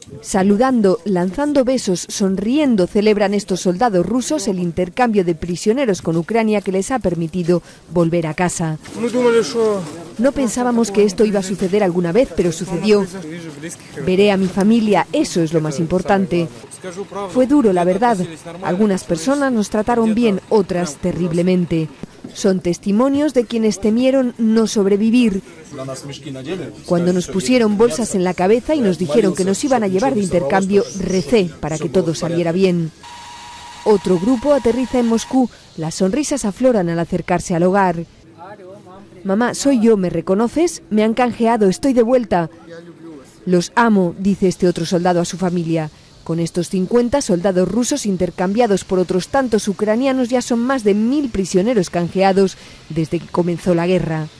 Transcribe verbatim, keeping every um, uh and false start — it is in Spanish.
Saludando, lanzando besos, sonriendo, celebran estos soldados rusos el intercambio de prisioneros con Ucrania que les ha permitido volver a casa. No pensábamos que esto iba a suceder alguna vez, pero sucedió. Veré a mi familia, eso es lo más importante. Fue duro, la verdad. Algunas personas nos trataron bien, otras terriblemente. Son testimonios de quienes temieron no sobrevivir. Cuando nos pusieron bolsas en la cabeza y nos dijeron que nos iban a llevar de intercambio, recé para que todo saliera bien. Otro grupo aterriza en Moscú. Las sonrisas afloran al acercarse al hogar. Mamá, soy yo, ¿me reconoces? Me han canjeado, estoy de vuelta. Los amo, dice este otro soldado a su familia. Con estos cincuenta soldados rusos intercambiados por otros tantos ucranianos ya son más de mil prisioneros canjeados desde que comenzó la guerra.